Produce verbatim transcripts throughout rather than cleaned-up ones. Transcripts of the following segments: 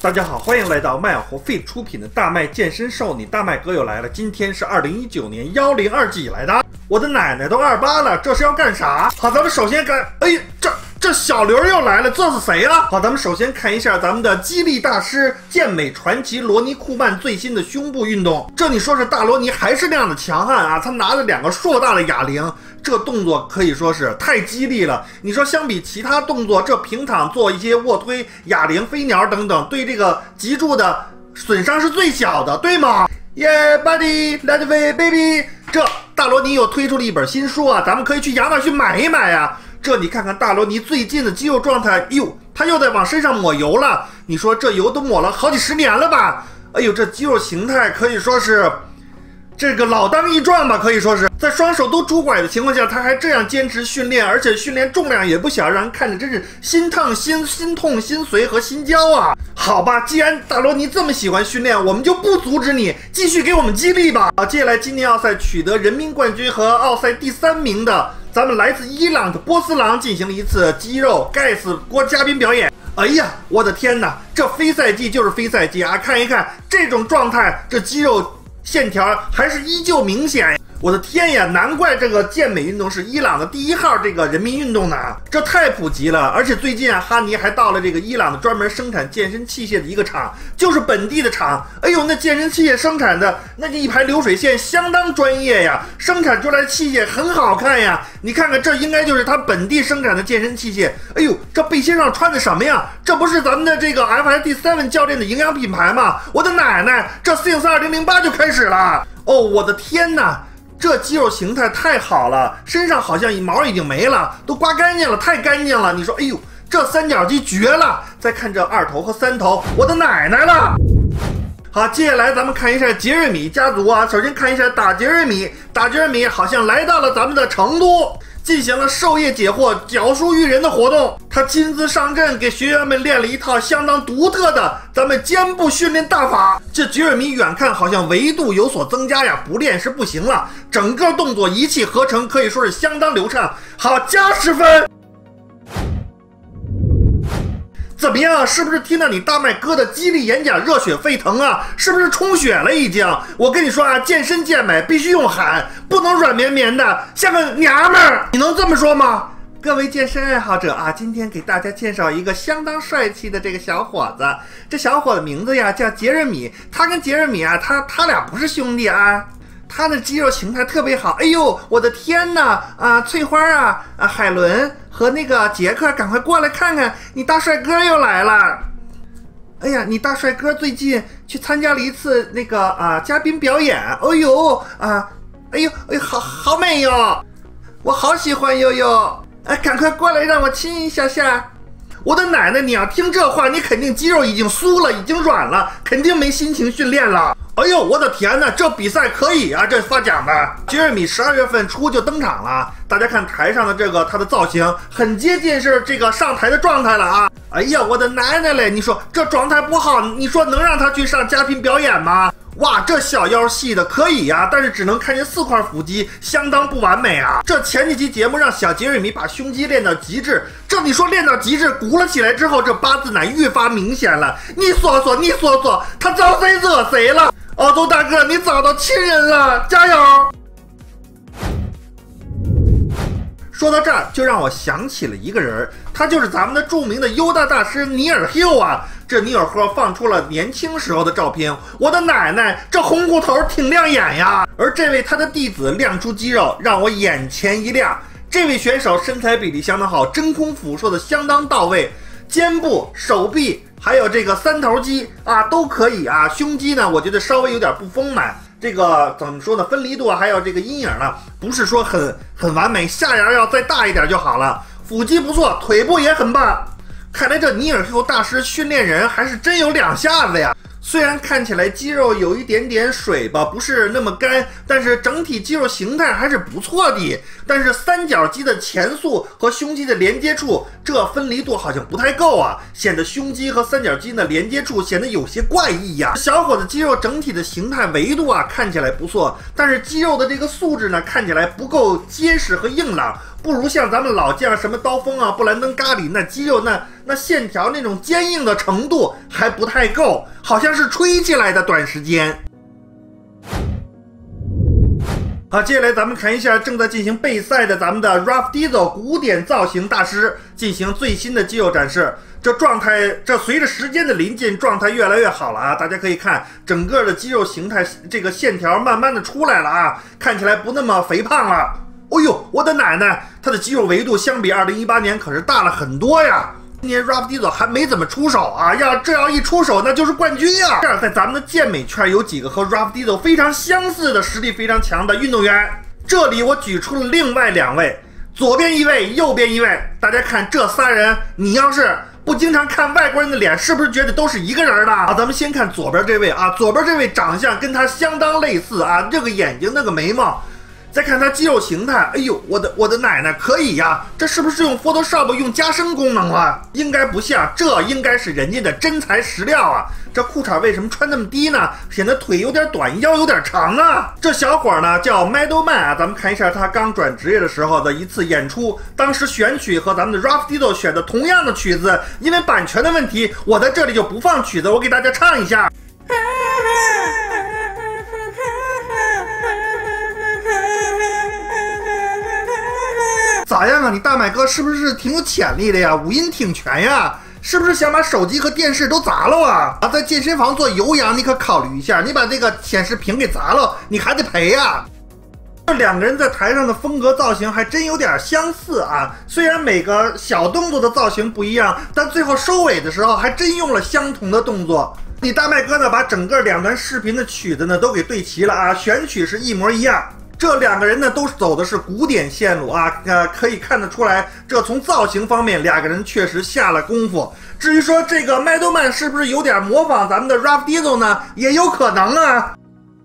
大家好，欢迎来到麦活 Fit 出品的大麦健身瘦，你大麦哥又来了。今天是二零一九年幺零二几来的，我的奶奶都二八了，这是要干啥？好，咱们首先看，哎，这这小刘又来了，这是谁啊？好，咱们首先看一下咱们的激励大师健美传奇罗尼库曼最新的胸部运动。这你说是大罗尼还是那样的强悍啊？他拿着两个硕大的哑铃。这动作可以说是太激励了。你说相比其他动作，这平躺做一些卧推、哑铃、飞鸟等等，对这个脊柱的损伤是最小的，对吗？耶、yeah, ，buddy， let's way baby。这大罗尼又推出了一本新书啊，咱们可以去亚马逊买一买啊。这你看看大罗尼最近的肌肉状态，哎呦，他又在往身上抹油了。你说这油都抹了好几十年了吧？哎呦，这肌肉形态可以说是。这个老当益壮吧，可以说是在双手都拄拐的情况下，他还这样坚持训练，而且训练重量也不小，让人看着真是心疼、心心痛、心碎和心焦啊！好吧，既然大罗尼这么喜欢训练，我们就不阻止你，继续给我们激励吧。好，接下来今年奥赛取得人民冠军和奥赛第三名的，咱们来自伊朗的波斯狼进行了一次肌肉盖死锅嘉宾表演。哎呀，我的天哪，这非赛季就是非赛季啊！看一看这种状态，这肌肉。线条还是依旧明显，我的天呀！难怪这个健美运动是伊朗的第一号这个人民运动呢，这太普及了。而且最近啊，哈尼还到了这个伊朗的专门生产健身器械的一个厂，就是本地的厂。哎呦，那健身器械生产的那一排流水线相当专业呀，生产出来的器械很好看呀。你看看，这应该就是他本地生产的健身器械。哎呦，这背心上穿的什么呀？这不是咱们的这个 F S D 七 教练的营养品牌吗？我的奶奶，这 Since 二零零八就开始了。哦，我的天哪！这肌肉形态太好了，身上好像毛已经没了，都刮干净了，太干净了。你说，哎呦，这三角肌绝了！再看这二头和三头，我的奶奶了！好，接下来咱们看一下杰瑞米家族啊。首先看一下打杰瑞米，打杰瑞米好像来到了咱们的成都，进行了授业解惑、讲述育人的活动。他亲自上阵，给学员们练了一套相当独特的咱们肩部训练大法。这杰瑞米远看好像维度有所增加呀，不练是不行了。整个动作一气呵成，可以说是相当流畅。好，加十分。怎么样？是不是听到你大麦哥的激励演讲热血沸腾啊？是不是充血了已经？我跟你说啊，健身健美必须用喊，不能软绵绵的，像个娘们儿。你能这么说吗？各位健身爱好者啊，今天给大家介绍一个相当帅气的这个小伙子。这小伙子名字呀叫杰瑞米，他跟杰瑞米啊，他他俩不是兄弟啊。他的肌肉形态特别好，哎呦，我的天哪！啊，翠花啊，啊，海伦和那个杰克，赶快过来看看，你大帅哥又来了。哎呀，你大帅哥最近去参加了一次那个啊嘉宾表演，哎呦啊，哎呦哎呦，好好美哟，我好喜欢悠悠，哎，赶快过来让我亲一下下。我的奶奶，你要听这话，你肯定肌肉已经酥了，已经软了，肯定没心情训练了。哎呦，我的天哪，这比赛可以啊，这发奖的。杰瑞米十二月份初就登场了，大家看台上的这个他的造型，很接近是这个上台的状态了啊。哎呀，我的奶奶嘞，你说这状态不好，你说能让他去上嘉宾表演吗？哇，这小腰细的可以呀、啊，但是只能看见四块腹肌，相当不完美啊。这前几期节目让小杰瑞米把胸肌练到极致，这你说练到极致鼓了起来之后，这八字奶愈发明显了。你说说，你说说，他招谁惹谁了？澳洲大哥，你找到亲人了，加油！说到这儿，就让我想起了一个人，他就是咱们的著名的优大大师尼尔·霍啊。这尼尔·霍放出了年轻时候的照片，我的奶奶，这红骨头挺亮眼呀！而这位他的弟子亮出肌肉，让我眼前一亮。这位选手身材比例相当好，真空俯射的相当到位，肩部、手臂还有这个三头肌啊都可以啊。胸肌呢，我觉得稍微有点不丰满。这个怎么说呢？分离度啊，还有这个阴影呢，不是说很很完美，下沿要再大一点就好了。腹肌不错，腿部也很棒。看来这尼尔·大师训练人还是真有两下子呀。虽然看起来肌肉有一点点水吧，不是那么干，但是整体肌肉形态还是不错的。但是三角肌的前束和胸肌的连接处，这分离度好像不太够啊，显得胸肌和三角肌的连接处显得有些怪异呀。小伙子肌肉整体的形态维度啊看起来不错，但是肌肉的这个素质呢看起来不够结实和硬朗。 不如像咱们老将什么刀锋啊、布兰登·咖里那肌肉那那线条那种坚硬的程度还不太够，好像是吹起来的短时间。好，接下来咱们看一下正在进行备赛的咱们的 Ralph Diesel 古典造型大师进行最新的肌肉展示。这状态，这随着时间的临近，状态越来越好了啊！大家可以看整个的肌肉形态，这个线条慢慢的出来了啊，看起来不那么肥胖了。哦呦，我的奶奶，他的肌肉维度相比二零一八年可是大了很多呀！今年 Ralph Diesel 还没怎么出手啊，要这要一出手那就是冠军呀！这样在咱们的健美圈有几个和 Ralph Diesel 非常相似的实力非常强的运动员，这里我举出了另外两位，左边一位，右边一位，大家看这仨人，你要是不经常看外国人的脸，是不是觉得都是一个人的啊？咱们先看左边这位啊，左边这位长相跟他相当类似啊，这个眼睛那个眉毛。再看他肌肉形态，哎呦，我的我的奶奶，可以呀！这是不是用 Photoshop 用加深功能了？应该不像，这应该是人家的真材实料啊！这裤衩为什么穿那么低呢？显得腿有点短，腰有点长啊！这小伙呢叫 Meadowman 啊，咱们看一下他刚转职业的时候的一次演出，当时选曲和咱们的 Ralph Diesel 选的同样的曲子，因为版权的问题，我在这里就不放曲子，我给大家唱一下。咋样啊？你大麦哥是不是挺有潜力的呀？五音挺全呀？是不是想把手机和电视都砸了啊？啊，在健身房做有氧，你可考虑一下，你把这个显示屏给砸了，你还得赔呀。这两个人在台上的风格造型还真有点相似啊，虽然每个小动作的造型不一样，但最后收尾的时候还真用了相同的动作。你大麦哥呢，把整个两段视频的曲子呢都给对齐了啊，选曲是一模一样。这两个人呢，都走的是古典线路啊，呃，可以看得出来，这从造型方面，两个人确实下了功夫。至于说这个麦兜曼是不是有点模仿咱们的 Ralph Diesel 呢？也有可能啊。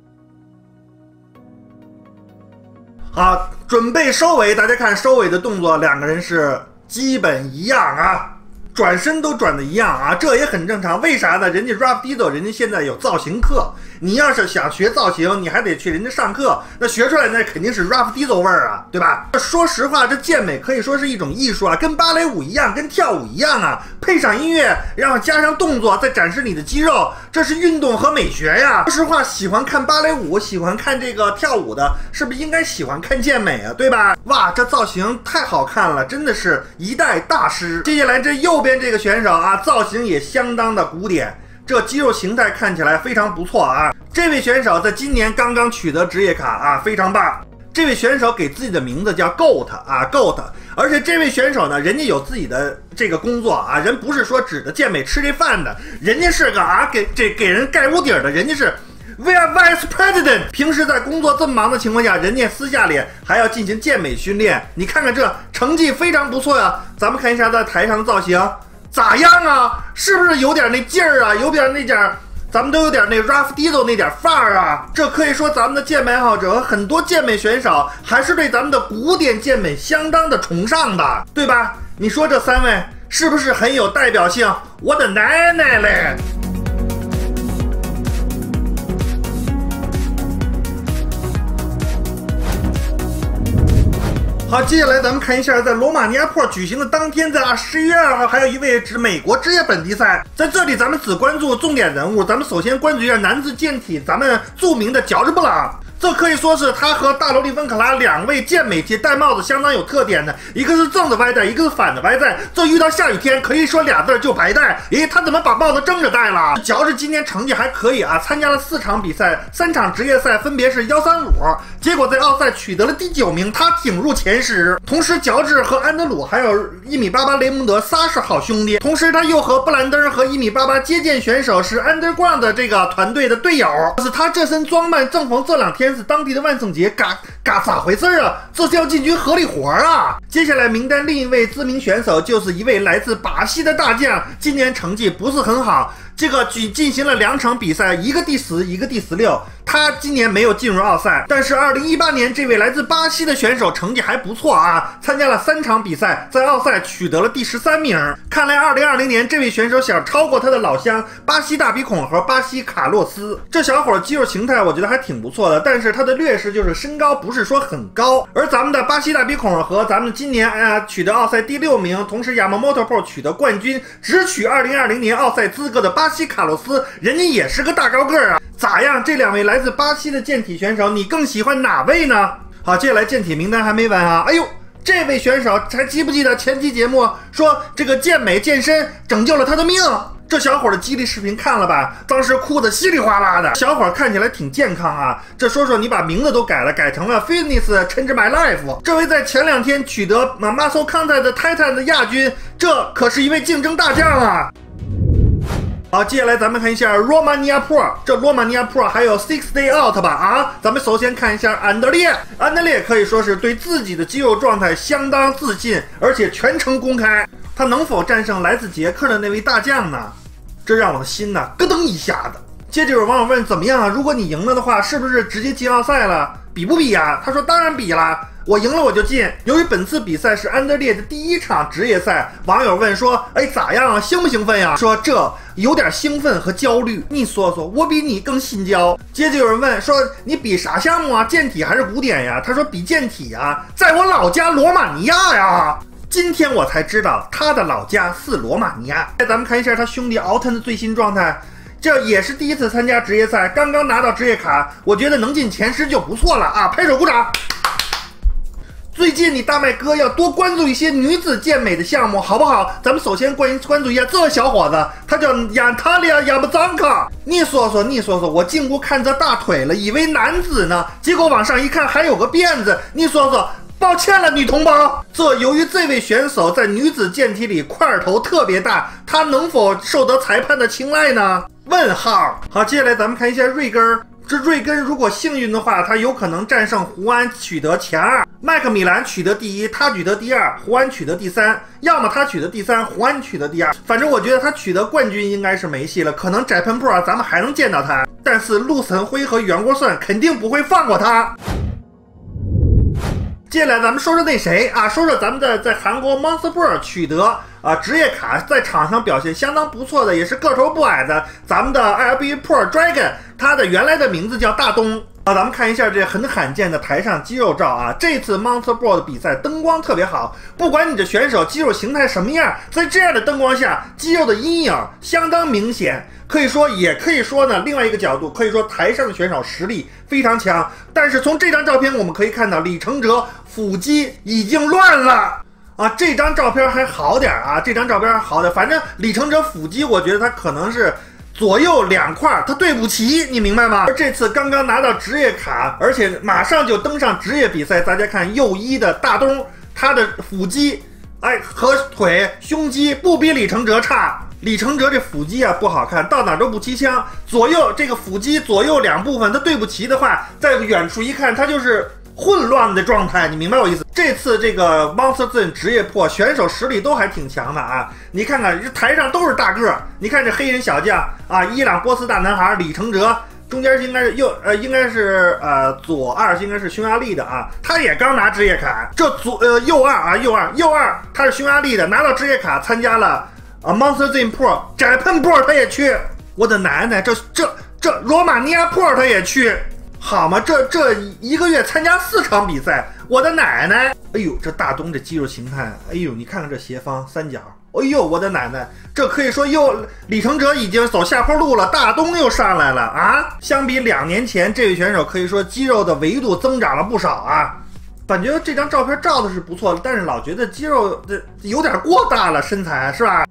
好，准备收尾，大家看收尾的动作，两个人是基本一样啊。转身都转的一样啊，这也很正常。为啥呢？人家 Ralph Diesel 人家现在有造型课，你要是想学造型，你还得去人家上课，那学出来那肯定是 Ralph Diesel 味儿啊，对吧？说实话，这健美可以说是一种艺术啊，跟芭蕾舞一样，跟跳舞一样啊，配上音乐，然后加上动作，再展示你的肌肉，这是运动和美学呀。说实话，喜欢看芭蕾舞，喜欢看这个跳舞的，是不是应该喜欢看健美啊？对吧？哇，这造型太好看了，真的是一代大师。接下来这右边这个选手啊，造型也相当的古典，这肌肉形态看起来非常不错啊。这位选手在今年刚刚取得职业卡啊，非常棒。这位选手给自己的名字叫 Goat 啊 Goat， 而且这位选手呢，人家有自己的这个工作啊，人不是说指着健美吃这饭的，人家是个啊给这给人盖屋顶的，人家是Vice President。 平时在工作这么忙的情况下，人家私下里还要进行健美训练，你看看这成绩非常不错呀。咱们看一下在台上的造型咋样啊？是不是有点那劲儿啊？有点那点，咱们都有点那 Ralph Diesel 那点范儿啊。这可以说咱们的健美爱好者和很多健美选手还是对咱们的古典健美相当的崇尚的，对吧？你说这三位是不是很有代表性？我的奶奶嘞！好，接下来咱们看一下，在罗马尼亚坡举行的当天，在十一月二号，还有一位指美国职业本地赛。在这里，咱们只关注重点人物。咱们首先关注一下男子健体，咱们著名的乔治布朗。这可以说是他和大罗利温克拉两位健美界戴帽子相当有特点的，一个是正的歪戴，一个是反的歪戴。这遇到下雨天，可以说俩字就白戴。咦，他怎么把帽子正着戴了？乔治今年成绩还可以啊，参加了四场比赛，三场职业赛分别是幺三五，结果在奥赛取得了第九名，他挺入前十。同时，乔治和安德鲁还有一米八八雷蒙德仨是好兄弟，同时他又和布兰登和一米八八接剑选手是 Underground 的这个团队的队友。可是他这身装扮正逢这两天是当地的万圣节，嘎嘎咋回事啊？这是要进军合力活啊！接下来名单另一位知名选手就是一位来自巴西的大将，今年成绩不是很好。这个举进行了两场比赛，一个第十，一个第十六。 他今年没有进入奥赛，但是二零一八年这位来自巴西的选手成绩还不错啊，参加了三场比赛，在奥赛取得了第十三名。看来二零二零年这位选手想超过他的老乡巴西大鼻孔和巴西卡洛斯。这小伙肌肉形态我觉得还挺不错的，但是他的劣势就是身高不是说很高。而咱们的巴西大鼻孔和咱们今年啊取得奥赛第六名，同时亚马莫托 Pro 取得冠军，只取二零二零年奥赛资格的巴西卡洛斯，人家也是个大高个儿啊。咋样？这两位来自巴西的健体选手，你更喜欢哪位呢？好，接下来健体名单还没完啊！哎呦，这位选手还记不记得前期节目说这个健美健身拯救了他的命？这小伙的激励视频看了吧？当时哭得稀里哗啦的。小伙看起来挺健康啊。这说说你把名字都改了，改成了 Fitness Change My Life。这位在前两天取得 Muscle Contact 的 Titan 的亚军，这可是一位竞争大将啊！好，接下来咱们看一下 Romania Pro， 这 Romania Pro 还有 Six Day Out 吧啊，咱们首先看一下安德烈，安德烈可以说是对自己的肌肉状态相当自信，而且全程公开，他能否战胜来自捷克的那位大将呢？这让我的心呢咯噔一下子。接着有网友问怎么样啊？如果你赢了的话，是不是直接进奥赛了？比不比呀？他说当然比啦。我赢了我就进。由于本次比赛是安德烈的第一场职业赛，网友问说：“哎，咋样啊？兴不兴奋呀？”说这有点兴奋和焦虑。你说说，我比你更心焦。接着有人问说：“你比啥项目啊？健体还是古典呀？”他说：“比健体啊，在我老家罗马尼亚呀。”今天我才知道他的老家是罗马尼亚。咱们看一下他兄弟奥腾的最新状态。这也是第一次参加职业赛，刚刚拿到职业卡，我觉得能进前十就不错了啊！拍手鼓掌。最近你大麦哥要多关注一些女子健美的项目，好不好？咱们首先关关注一下这个小伙子，他叫亚塔利亚亚布赞卡。你说说，你说说，我进屋看这大腿了，以为男子呢，结果往上一看还有个辫子。你说说。抱歉了，女同胞。这由于这位选手在女子健体里块头特别大，他能否受得裁判的青睐呢？问号。好，接下来咱们看一下瑞根。这瑞根如果幸运的话，他有可能战胜胡安，取得前二。麦克米兰取得第一，他取得第二，胡安取得第三。要么他取得第三，胡安取得第二。反正我觉得他取得冠军应该是没戏了，可能翟喷破咱们还能见到他，但是陆晨辉和袁国胜肯定不会放过他。接下来咱们说说那谁啊，说说咱们的在韩国 Monster Pro 取得啊职业卡，在场上表现相当不错的，也是个头不矮的咱们的 L B Pro Dragon， 他的原来的名字叫大东。啊，咱们看一下这很罕见的台上肌肉照啊！这次 Monster Pro 的比赛灯光特别好，不管你的选手肌肉形态什么样，在这样的灯光下，肌肉的阴影相当明显。可以说，也可以说呢，另外一个角度可以说台上的选手实力非常强。但是从这张照片我们可以看到，李承哲腹肌已经乱了。啊，这张照片还好点啊，这张照片还好点，反正李承哲腹肌，我觉得他可能是。左右两块他对不齐，你明白吗？而这次刚刚拿到职业卡，而且马上就登上职业比赛。大家看右一的大东，他的腹肌，哎和腿胸肌不比李承哲差。李承哲这腹肌啊不好看，到哪都不齐枪。左右这个腹肌左右两部分他对不齐的话，在远处一看他就是混乱的状态，你明白我意思？这次这个 Monster Zone 职业破选手实力都还挺强的啊！你看看这台上都是大个儿，你看这黑人小将啊，伊朗波斯大男孩李承哲，中间应该是右呃应该是呃左二应该是匈牙利的啊，他也刚拿职业卡。这左呃右二啊右二右二他是匈牙利的，拿到职业卡参加了啊 Monster Zone Pro， 翟喷 Pro 他也去，我的奶奶，这这这罗马尼亚 Pro 他也去。好嘛，这这一个月参加四场比赛，我的奶奶！哎呦，这大东这肌肉形态，哎呦，你看看这斜方三角，哎呦，我的奶奶！这可以说又李承哲已经走下坡路了，大东又上来了啊！相比两年前，这位选手可以说肌肉的维度增长了不少啊。感觉这张照片照的是不错的，但是老觉得肌肉这有点过大了，身材是吧？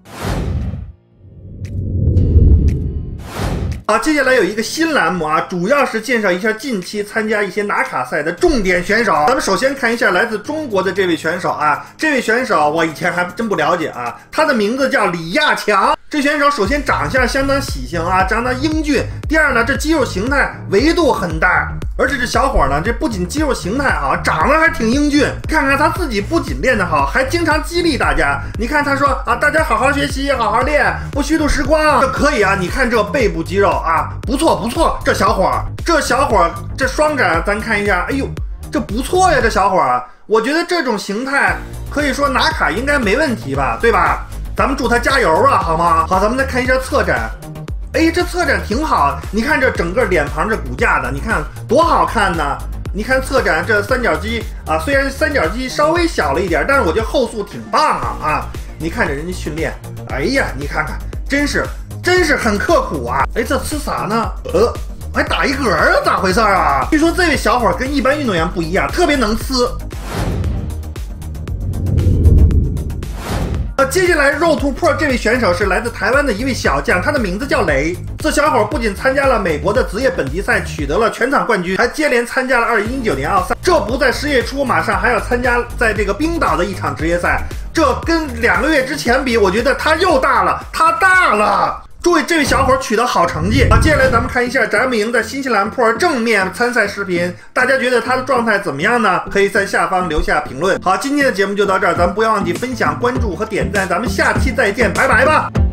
好，接下来有一个新栏目啊，主要是介绍一下近期参加一些拿卡赛的重点选手。咱们首先看一下来自中国的这位选手啊，这位选手我以前还真不了解啊，他的名字叫李亚强。这选手首先长相相当喜庆啊，长得英俊。第二呢，这肌肉形态维度很大。 而且这小伙呢，这不仅肌肉形态好，长得还挺英俊。看看他自己不仅练得好，还经常激励大家。你看他说啊，大家好好学习，好好练，不虚度时光，这可以啊。你看这背部肌肉啊，不错不错。这小伙，这小伙，这双展咱看一下，哎呦，这不错呀，这小伙。我觉得这种形态可以说拿卡应该没问题吧，对吧？咱们祝他加油啊，好吗？好，咱们再看一下侧展。哎，这侧展挺好，你看这整个脸庞这骨架的，你看多好看呢！你看侧展这三角肌啊，虽然三角肌稍微小了一点，但是我觉得后塑挺棒啊啊！你看着人家训练，哎呀，你看看，真是真是很刻苦啊！哎，这吃啥呢？呃，还打一嗝啊？咋回事啊？据说这位小伙跟一般运动员不一样，特别能吃。呃，接下来肉突破这位选手是来自台湾的一位小将，他的名字叫雷。这小伙不仅参加了美国的职业本级赛，取得了全场冠军，还接连参加了二零一九年奥赛。这不在十月初，马上还要参加在这个冰岛的一场职业赛。这跟两个月之前比，我觉得他又大了，他大了。祝位这位小伙取得好成绩啊！接下来咱们看一下翟明在新西兰坡正面参赛视频，大家觉得他的状态怎么样呢？可以在下方留下评论。好，今天的节目就到这儿，咱们不要忘记分享、关注和点赞，咱们下期再见，拜拜吧。